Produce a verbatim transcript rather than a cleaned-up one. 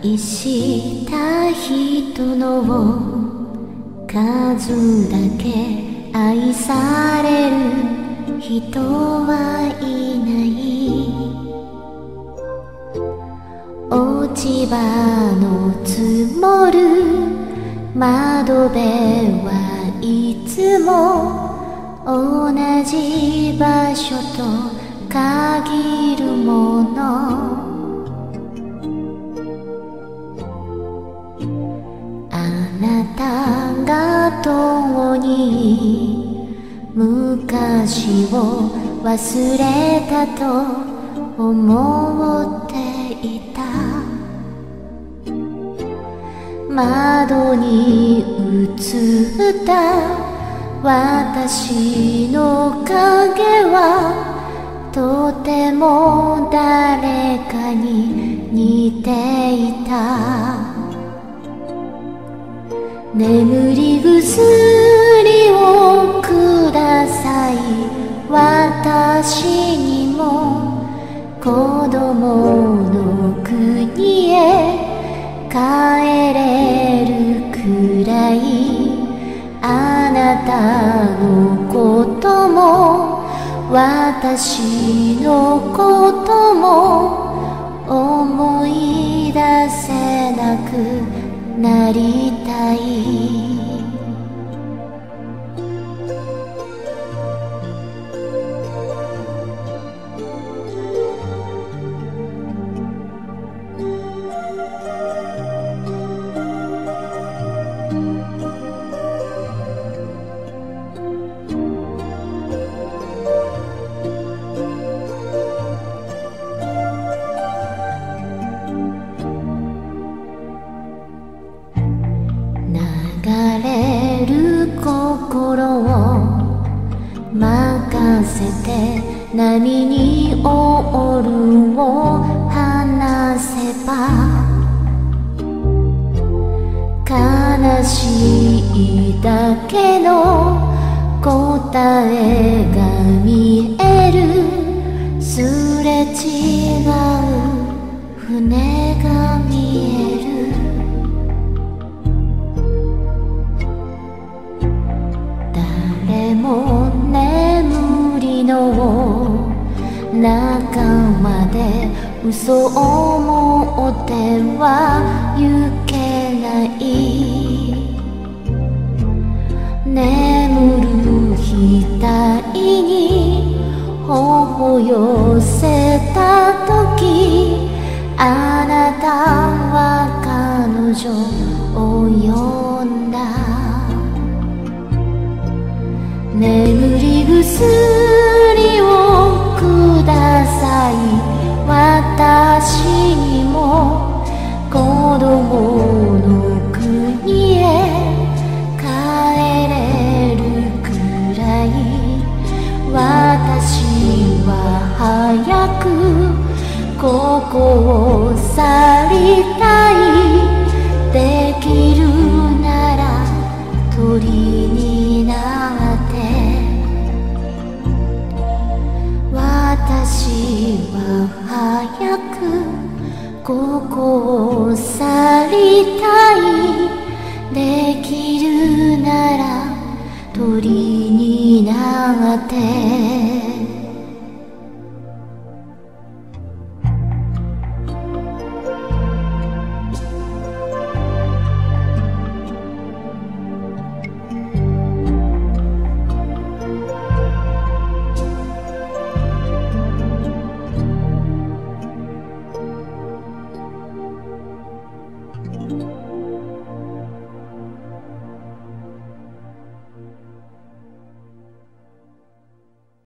愛した人の数だけ愛される人はいない落ち葉の積もる窓辺はいつも同じ場所と限るものあなたが共に昔を忘れたと思っていた窓に映った私の影はとても誰かに似ていた眠り薬をください私にも子供の国へ帰れるくらいあなたのことも私のことも思い出せなくなりたい流れる心を任せて波にオールを離せば悲しいだけの答えが見えるすれ違う船が見える誰も眠りの中まで嘘を持っては行けない眠る額に頬寄せた時あなたは彼女を呼んだ眠り薬をください私にも子供の国へ帰れるくらい私は早くここを去りたいできるなら鳥になって私は早くここを去りたいできるなら鳥になって